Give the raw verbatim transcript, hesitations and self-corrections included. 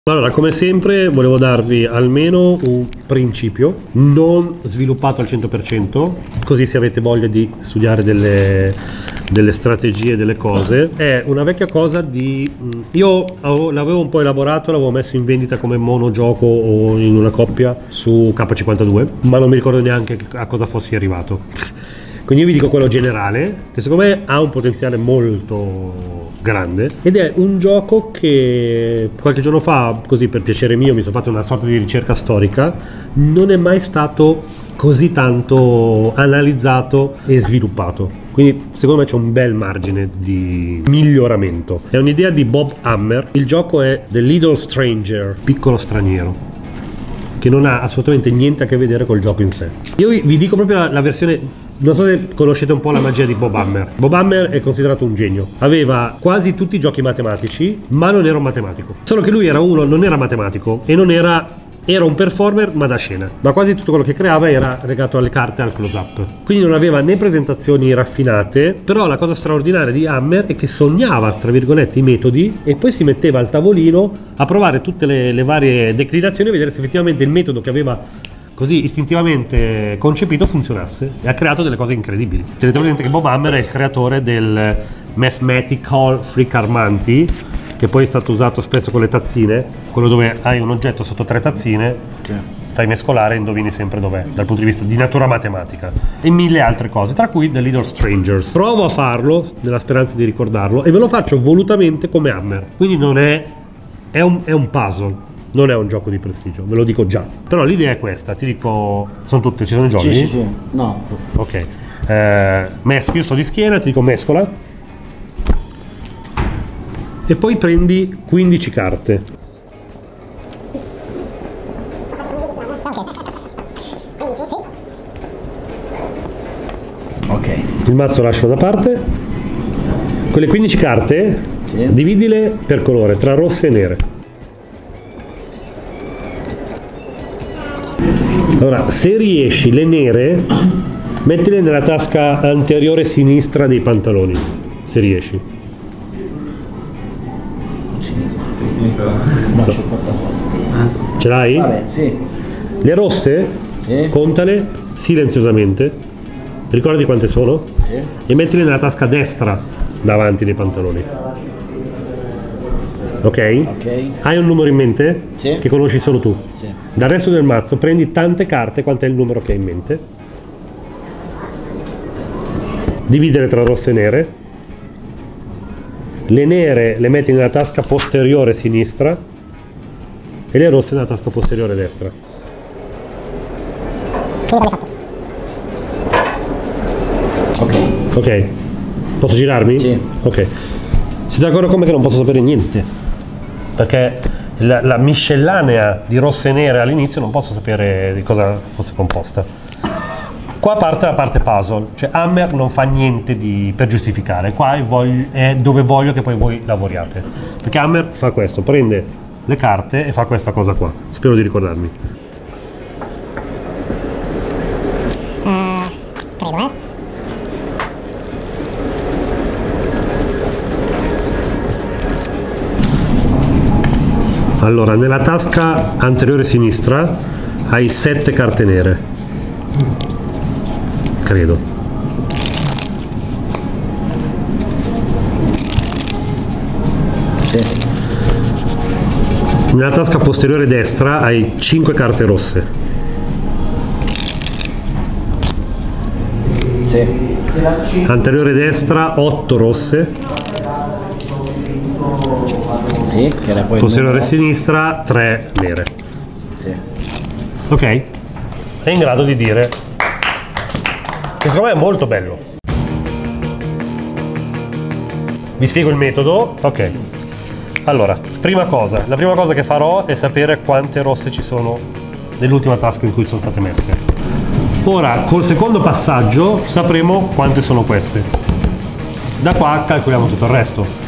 Allora, come sempre volevo darvi almeno un principio non sviluppato al cento per cento, così se avete voglia di studiare delle, delle strategie, delle cose. È una vecchia cosa di... io l'avevo un po' elaborato, l'avevo messo in vendita come monogioco o in una coppia su K cinquantadue, ma non mi ricordo neanche a cosa fossi arrivato. Quindi io vi dico quello generale, che secondo me ha un potenziale molto grande, ed è un gioco che qualche giorno fa, così per piacere mio, mi sono fatto una sorta di ricerca storica. Non è mai stato così tanto analizzato e sviluppato, quindi secondo me c'è un bel margine di miglioramento. È un'idea di Bob Hammer. Il gioco è The Little Stranger, piccolo straniero, che non ha assolutamente niente a che vedere col gioco in sé. Io vi dico proprio la, la versione. Non so se conoscete un po' la magia di Bob Hammer. Bob Hammer è considerato un genio. Aveva quasi tutti i giochi matematici, ma non era un matematico. Solo che lui era uno, non era matematico e non era... era un performer ma da scena. Ma quasi tutto quello che creava era legato alle carte, al close-up. Quindi non aveva né presentazioni raffinate, però la cosa straordinaria di Hammer è che sognava, tra virgolette, i metodi e poi si metteva al tavolino a provare tutte le, le varie declinazioni e vedere se effettivamente il metodo che aveva così istintivamente concepito funzionasse, e ha creato delle cose incredibili. Tenete presente che Bob Hammer è il creatore del Mathematical Freak-Armanti, che poi è stato usato spesso con le tazzine, quello dove hai un oggetto sotto tre tazzine, okay, fai mescolare e indovini sempre dov'è, dal punto di vista di natura matematica, e mille altre cose, tra cui The Little Strangers. Provo a farlo nella speranza di ricordarlo e ve lo faccio volutamente come Hammer, quindi non è, è un, è un puzzle. Non è un gioco di prestigio, ve lo dico già. Però l'idea è questa, ti dico... Sono tutte, ci sono i giochi? Sì, sì, sì. No. Ok. Eh, mes- io sto di schiena, ti dico mescola. E poi prendi quindici carte. Ok. Il mazzo lascio da parte. Quelle quindici carte, sì, dividile per colore, tra rosse e nere. Allora, se riesci le nere, mettile nella tasca anteriore sinistra dei pantaloni, se riesci. Sinistra, sì, sinistra. No, c'è il portafoglio. Ce l'hai? Vabbè, sì. Le rosse, sì, contale silenziosamente, ricordati quante sono, sì, e mettile nella tasca destra davanti dei pantaloni. Ok? Ok. Hai un numero in mente? Sì. Che conosci solo tu? Sì. Dal resto del mazzo prendi tante carte quanto è il numero che hai in mente. Dividere tra rosse e nere. Le nere le metti nella tasca posteriore sinistra e le rosse nella tasca posteriore destra. Ok. Ok. Posso girarmi? Sì. Ok. Siete d'accordo con me che non posso sapere niente? Perché la, la miscellanea di rosse e nere all'inizio non posso sapere di cosa fosse composta. Qua parte la parte puzzle, cioè Hammer non fa niente di, per giustificare, qua è, voglio, è dove voglio che poi voi lavoriate. Perché Hammer fa questo, prende le carte e fa questa cosa qua. Spero di ricordarmi. Uh, credo, eh. Allora, nella tasca anteriore sinistra hai sette carte nere, credo. Sì. Nella tasca posteriore destra hai cinque carte rosse. Sì. Anteriore destra otto rosse. Sì, che era poi Posteriore sinistra tre nere. Sì. Ok? È in grado di dire che secondo me è molto bello. Vi spiego il metodo. Ok. Allora, prima cosa, la prima cosa che farò è sapere quante rosse ci sono nell'ultima tasca in cui sono state messe. Ora, col secondo passaggio sapremo quante sono queste. Da qua calcoliamo tutto il resto.